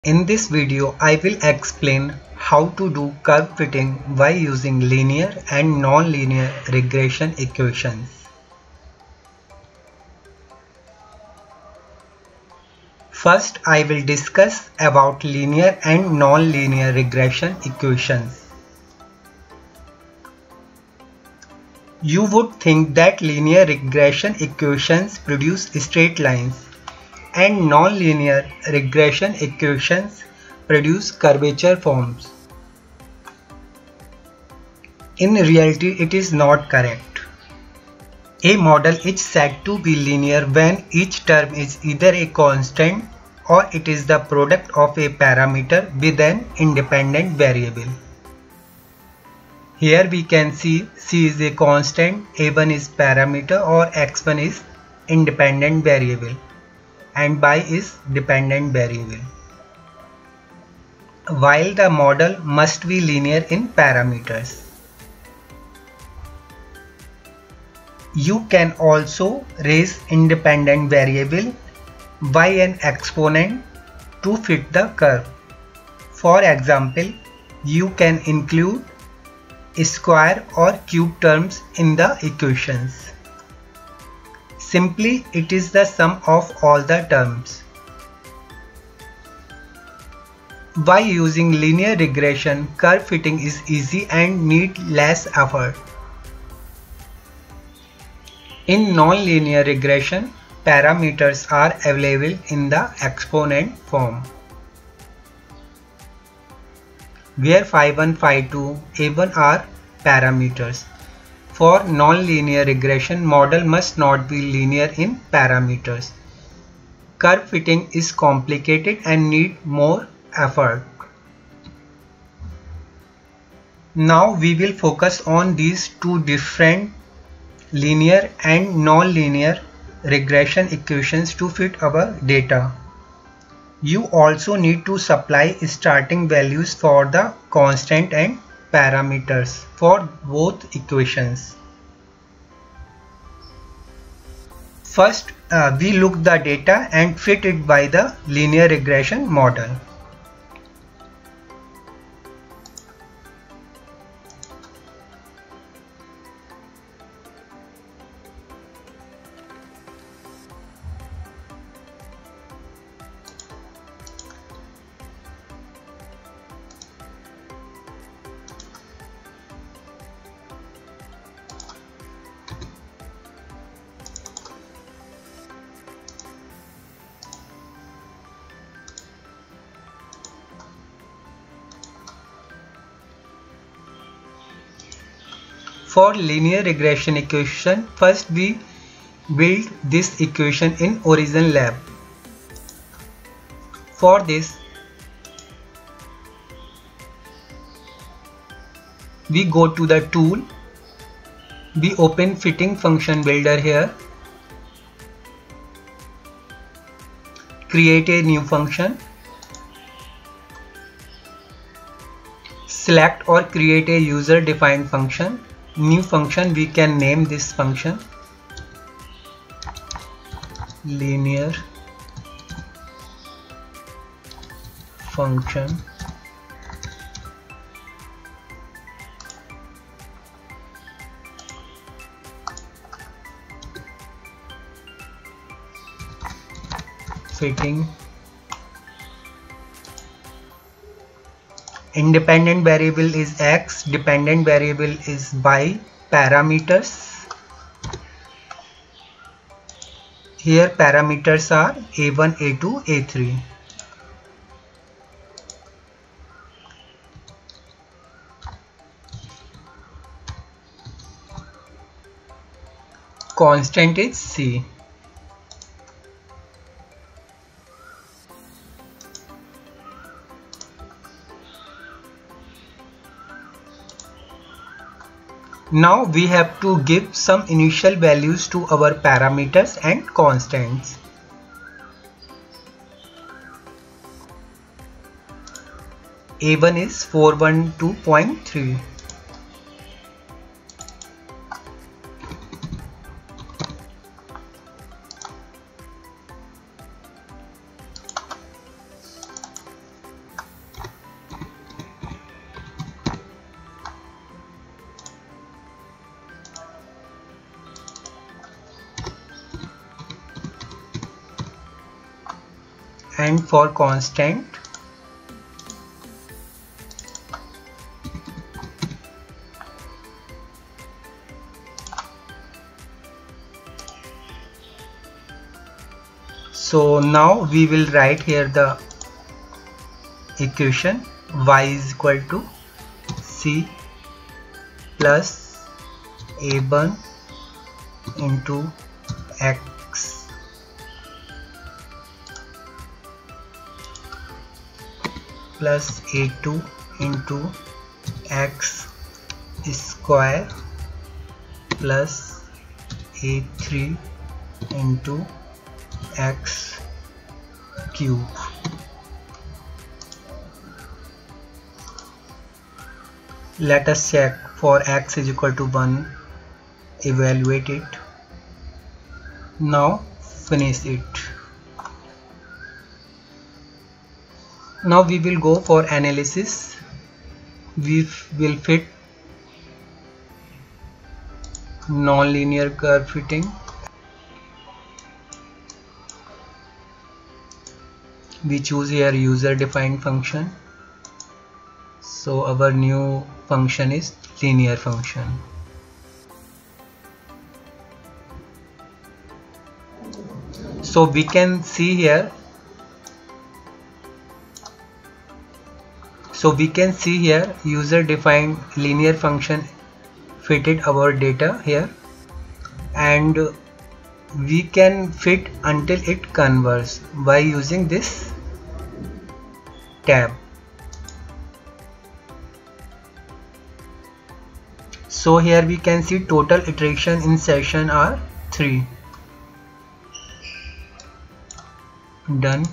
In this video, I will explain how to do curve fitting by using linear and non-linear regression equations. First, I will discuss about linear and non-linear regression equations. You would think that linear regression equations produce straight lines and non-linear regression equations produce curvature forms. In reality, it is not correct. A model is said to be linear when each term is either a constant or it is the product of a parameter with an independent variable. Here we can see C is a constant, A1 is parameter or X1 is independent variable and Y is dependent variable. While the model must be linear in parameters. You can also raise independent variable by an exponent to fit the curve. For example, you can include square or cube terms in the equations. Simply, it is the sum of all the terms. By using linear regression, curve fitting is easy and need less effort. In non-linear regression, parameters are available in the exponent form, where phi1, phi2, a1 are parameters. For non-linear regression, model must not be linear in parameters. Curve fitting is complicated and need more effort. Now we will focus on these two different linear and non-linear regression equations to fit our data. You also need to supply starting values for the constant and parameters for both equations. First, we look the data and fit it by the linear regression model. For linear regression equation, first we build this equation in Origin Lab. For this, we go to the tool, we open fitting function builder here, create a new function, select or create a user defined function. New function, we can name this function linear function. Fitting. Independent variable is X, dependent variable is Y. Parameters. Here parameters are A1, A2, A3. Constant is C. Now we have to give some initial values to our parameters and constants. A1 is 412.3. and for constant so now we will write here the equation y is equal to c plus a1 into x plus a2 into x square plus a3 into x cube. Let us check for x is equal to 1, evaluate it. Now finish it. Now we will go for analysis. We will fit nonlinear curve fitting. We choose here user defined function. So our new function is linear function. So we can see here user defined linear function fitted our data here, and we can fit until it converges by using this tab. So here we can see total iteration in session are 3. Done.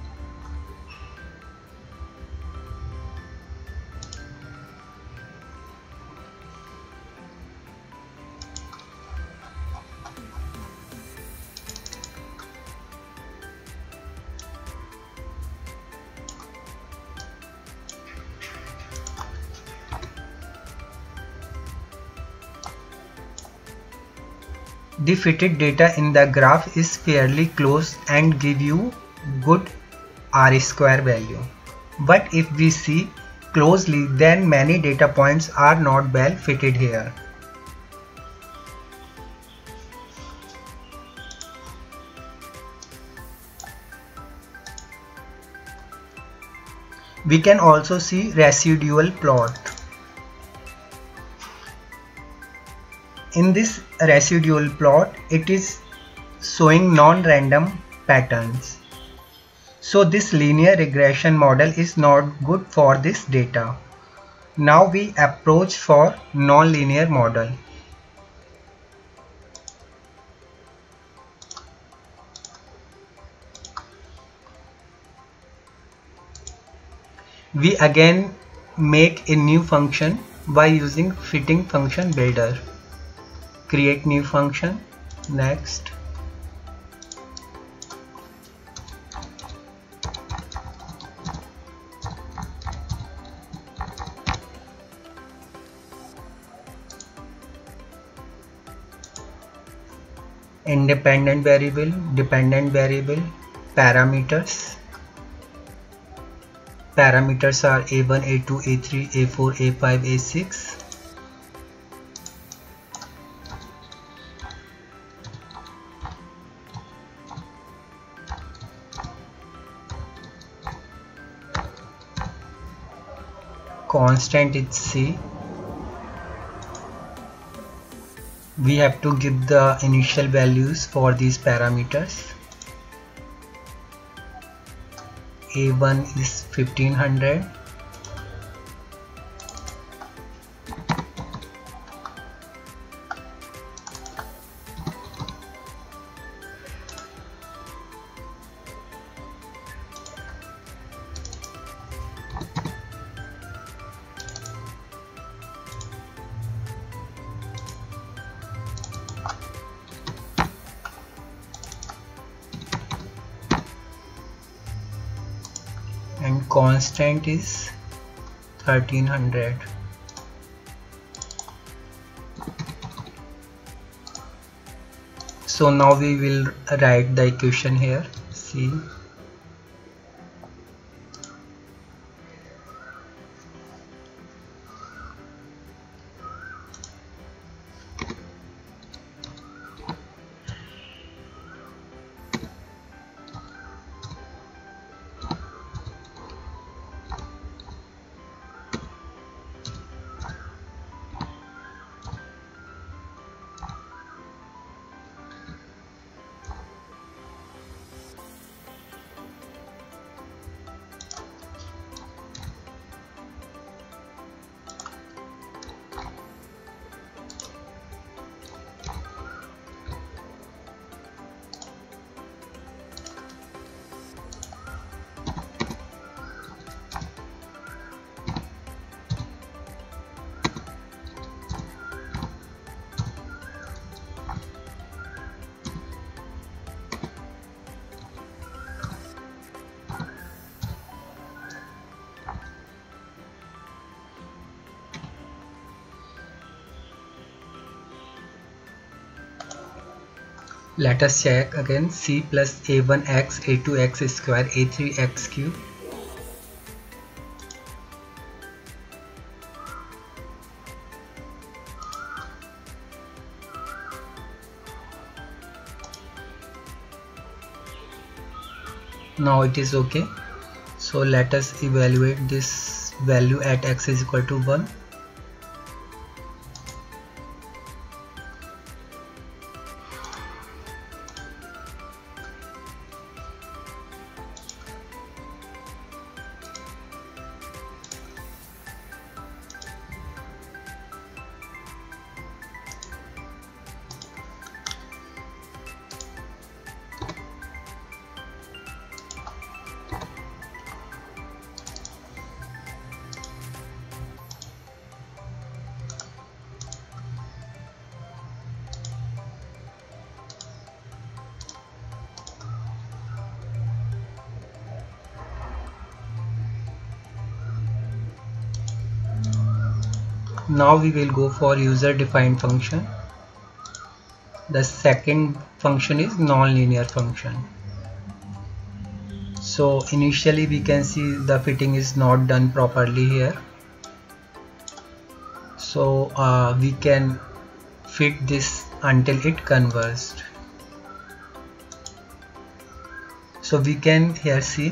The fitted data in the graph is fairly close and give you good R-square value. But if we see closely, then many data points are not well fitted here. We can also see residual plot. In this residual plot, it is showing non-random patterns. So this linear regression model is not good for this data. Now we approach for non-linear model. We again make a new function by using fitting function builder. Create new function. Next. Independent variable, dependent variable, parameters. Parameters are A1, A2, A3, A4, A5, A6. Constant is C. We have to give the initial values for these parameters. A1 is 1500. And constant is 1300. So now we will write the equation here. See, Let us check again. C plus a1x, a2x square, a3x cube. Now it is okay. So let us evaluate this value at x is equal to 1. Now we will go for user defined function. The second function is non-linear function. So initially we can see the fitting is not done properly here. So we can fit this until it converged. So we can here see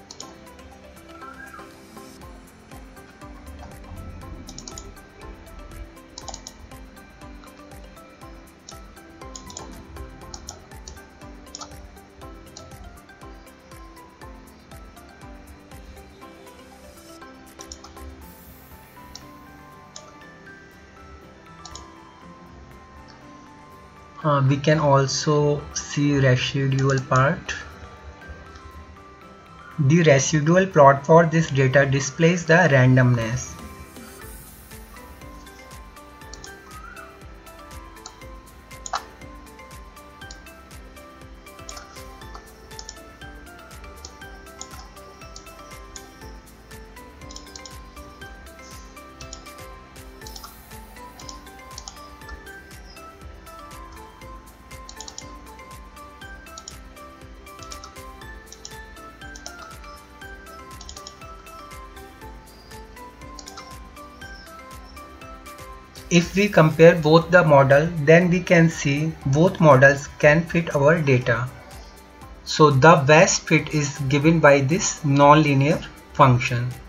we can also see residual part. The residual plot for this data displays the randomness. If we compare both the model, then we can see both models can fit our data. So the best fit is given by this non-linear function.